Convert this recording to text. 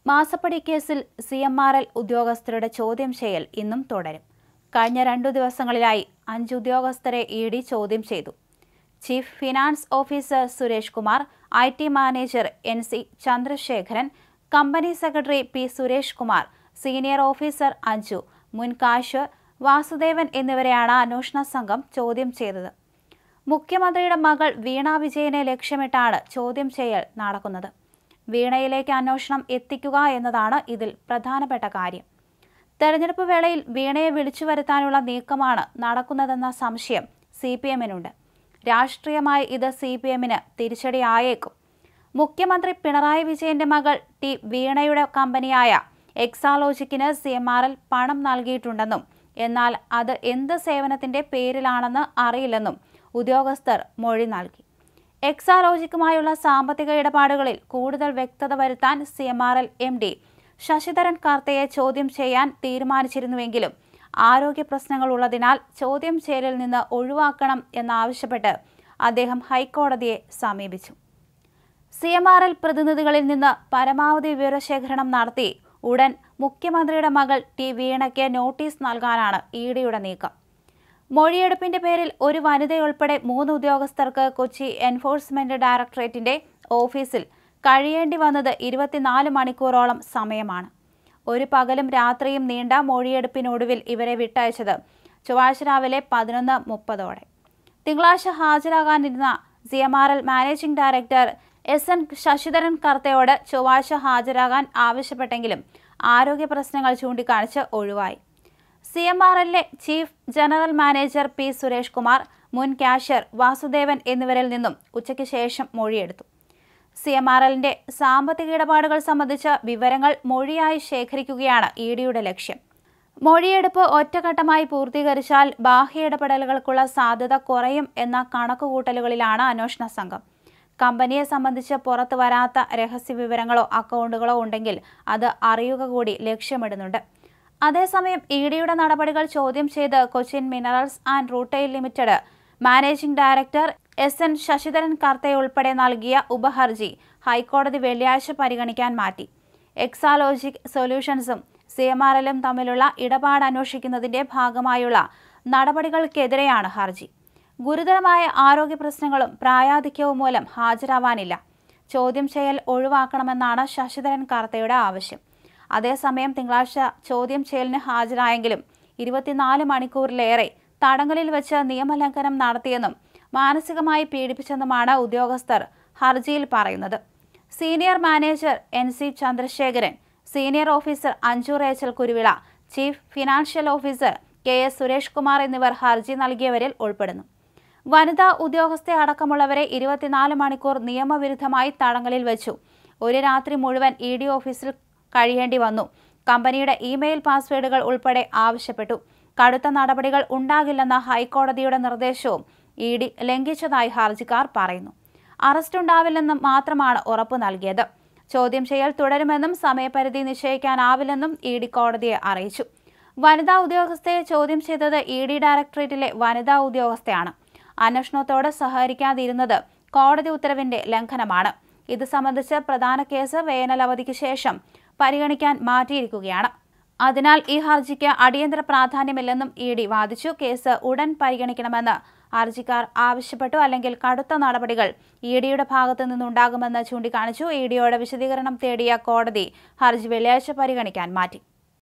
മാസപ്പടി കേസിൽ CMRL ഉദ്യോഗസ്ഥരുടെ ചോദ്യം ചെയ്യൽ ഇന്നും തുടരും. കഴിഞ്ഞ 2 ദിവസങ്ങളിലായി 5 ഉദ്യോഗസ്ഥരെ ED ചോദ്യം ചെയ്തു. Chief finance officer Suresh Kumar, IT manager NC Chandrasekharan, company secretary P Suresh Kumar, senior officer Anju, മുൻ കാഷ്യർ വാസുദേവൻ എന്നിവരെയാണ് അന്വേഷണ സംഘം ചോദ്യം ചെയ്തത്. മുഖ്യമന്ത്രിയുടെ മകൾ വീണ വിജയനെ ലക്ഷ്യമിട്ടാണ് ചോദ്യം ചെയ്യൽ നടക്കുന്നത്. വീണയിലേക്ക് അന്വേഷണം എത്തിക്കുക എന്നതാണ് ഇതിൽ പ്രധാനപ്പെട്ട കാര്യം. തെരഞ്ഞെടുപ്പ് വേളയിൽ വീണയെ വിളിച്ചു വരുത്താനുള്ള നീക്കമാണ് നടക്കുന്നതെന്ന സംശയം CPM-നുണ്ട്. രാഷ്ട്രീയമായി ഇത് CPM-ന് തിരിച്ചടിയായേക്കും. മുഖ്യമന്ത്രി പിണറായി വിജയന്റെ മകൾ വീണയുടെ കമ്പനിയായ എക്സാലോജിക്കിന് CMRL പണം നൽകിയിട്ടുണ്ടെന്നും എന്നാൽ അത് എന്ത് സേവനത്തിന്റെ പേരിലാണെന്ന് അറിയില്ലെന്നും ഉദ്യോഗസ്ഥർ മൊഴി നൽകി. എക്സാലോജിക്കുമായുള്ള സാമ്പത്തിക ഇടപാടുകളിൽ കൂടുതൽ വ്യക്തത വരുത്താൻ CMRL MD ശശിധരൻ കർത്തയെ ചോദ്യം ചെയ്യാൻ തീരുമാനിച്ചിരുന്നുവെങ്കിലും ആരോഗ്യ പ്രശ്നങ്ങൾ ഉള്ളതിനാൽ ചോദ്യം ചെയ്യലിൽ നിന്ന് ഒഴിവാക്കണം എന്നാവശ്യപ്പെട്ട് അദ്ദേഹം ഹൈക്കോടതിയെ സമീപിച്ചു. CMRL പ്രതിനിധികളിൽ നിന്ന് പരമാവധി വിവരശേഖരണം നടത്തി ഉടൻ മുഖ്യമന്ത്രിയുടെ മകൾ വീണയ്ക്ക് നോട്ടീസ് നൽകാനാണ് EDയുടെ നീക്കം. മൊഴിയെടുപ്പിന്റെ പേരിൽ ഒരു വനിതയുൾപ്പെടെ 3 ഉദ്യോഗസ്ഥർക്ക് കൊച്ചി എൻഫോഴ്സ്മെന്റ് ഡയറക്ടറേറ്റിന്റെ ഓഫീസിൽ കഴിയേണ്ടി വന്നത് 24 മണിക്കൂറോളം സമയമാണ്. ഒരു പകലും രാത്രിയും നീണ്ട മൊഴിയെടുപ്പിനൊടുവിൽ ഇവരെ വിട്ടയച്ചത് ചൊവ്വാഴ്ച രാവിലെ 11:30ഓടെ. തിങ്കളാഴ്ച ഹാജരാകാനിരുന്ന CMRL managing director SN Sasidharan കർത്തയോട് ചൊവ്വാഴ്ച ഹാജരാകാൻ ആവശ്യപ്പെട്ടെങ്കിലും ആരോഗ്യ പ്രശ്നങ്ങൾ ചൂണ്ടിക്കാണിച്ച് ഒഴിവായി. CMRLലെ chief general manager P Suresh Kumar, മുൻ കാഷ്യർ വാസുദേവൻ എന്നിവരിൽ നിന്നും ഉച്ചയ്ക്ക് ശേഷം മൊഴിയെടുത്തു. CMRLന്റെ സാമ്പത്തിക ഇടപാടുകൾ സംബന്ധിച്ച വിവരങ്ങൾ മൊഴിയായി ശേഖരിക്കുകയാണ് EDയുടെ ലക്ഷ്യം. മൊഴിയെടുപ്പ് ഒറ്റഘട്ടമായി പൂർത്തീകരിച്ചാൽ ബാഹ്യ ഇടപെടലുകൾക്കുള്ള സാധ്യത കുറയും എന്ന കണക്കുകൂട്ടലുകളിലാണ് അന്വേഷണ സംഘം. കമ്പനിയെ സംബന്ധിച്ച് പുറത്തു വരാത്ത രഹസ്യ വിവരങ്ങളോ അക്കൗണ്ടുകളോ ഉണ്ടെങ്കിൽ അത് അറിയുക കൂടി ലക്ഷ്യമിടുന്നുണ്ട്. അതേസമയം EDയുടെ നടപടികൾ ചോദ്യം ചെയ്ത് Cochin minerals and rutile limited managing director SN Sasidharan കർത്തയുൾപ്പെടെ നൽകിയ ഉപഹർജി ഹൈക്കോടതി വെള്ളിയാഴ്ച പരിഗണിക്കാൻ മാറ്റി. എക്സാലോജിക് സൊല്യൂഷൻസും CMRLും തമ്മിലുള്ള ഇടപാട് അന്വേഷിക്കുന്നതിന്റെ ഭാഗമായുള്ള നടപടികൾക്കെതിരെയാണ് ഹർജി. ഗുരുതരമായ ആരോഗ്യ പ്രശ്നങ്ങളും പ്രായാധിക്യവും മൂലം ഹാജരാവാനില്ല. ചോദ്യം ചെയ്യൽ ഒഴിവാക്കണമെന്നാണ് ശശിധരൻ കർത്തയുടെ ആവശ്യം. അതേസമയം തിങ്കളാഴ്ച ചോദ്യം ചെയ്യലിന് ഹാജരായെങ്കിലും 24 മണിക്കൂറിലേറെ തടങ്കലിൽ വെച്ച് നിയമലംഘനം നടത്തിയെന്നും മാനസികമായി പീഡിപ്പിച്ചെന്നുമാണ് ഉദ്യോഗസ്ഥർ ഹർജിയിൽ പറയുന്നത്. Senior manager NC Chandrasekharan, senior officer Anju Rachel Kuruvila, chief financial officer KS Suresh Kumar എന്നിവർ ഹർജി നൽകിയവരിൽ ഉൾപ്പെടുന്നു. വനിതാ ഉദ്യോഗസ്ഥയെ അടക്കമുള്ളവരെ 24 മണിക്കൂർ നിയമവിരുദ്ധമായി തടങ്കലിൽ വെച്ചു. ഒരു രാത്രി മുഴുവൻ ED ഓഫീസിൽ കഴിയേണ്ടി വന്നു. കമ്പനിയുടെ ഇമെയിൽ പാസ്വേഡുകൾ ഉൾപ്പെടെ ആവശ്യപ്പെട്ടു. കടുത്ത നടപടികൾ ഉണ്ടാകില്ലെന്ന ഹൈക്കോടതിയുടെ നിർദ്ദേശവും ED ലംഘിച്ചതായി ഹർജിക്കാർ പറയുന്നു. അറസ്റ്റ് ഉണ്ടാവില്ലെന്നും മാത്രമാണ് ഉറപ്പു നൽകിയത്. ചോദ്യം ചെയ്യൽ തുടരുമെന്നും സമയപരിധി നിശ്ചയിക്കാനാവില്ലെന്നും ED കോടതിയെ അറിയിച്ചു. വനിതാ ഉദ്യോഗസ്ഥയെ ചോദ്യം ചെയ്തത് ED ഡയറക്ടറേറ്റിലെ വനിതാ ഉദ്യോഗസ്ഥയാണ്. അന്വേഷണത്തോട് സഹകരിക്കാതിരുന്നത് കോടതി ഉത്തരവിന്റെ ലംഘനമാണ്. ഇത് സംബന്ധിച്ച് പ്രധാന കേസ് വേനലവധിക്ക് ശേഷം പരിഗണിക്കാൻ മാറ്റിയിരിക്കുകയാണ്. അതിനാൽ ഈ ഹർജിക്ക് അടിയന്തര പ്രാധാന്യമില്ലെന്നും ED വാദിച്ചു. കേസ് ഉടൻ പരിഗണിക്കണമെന്ന് ഹർജിക്കാർ ആവശ്യപ്പെട്ടു. അല്ലെങ്കിൽ കടുത്ത നടപടികൾ EDയുടെ ഭാഗത്തു നിന്നുണ്ടാകുമെന്ന് ചൂണ്ടിക്കാണിച്ചു. EDയോട് വിശദീകരണം തേടിയ കോടതി ഹർജി വെള്ളിയാഴ്ച പരിഗണിക്കാൻ മാറ്റി.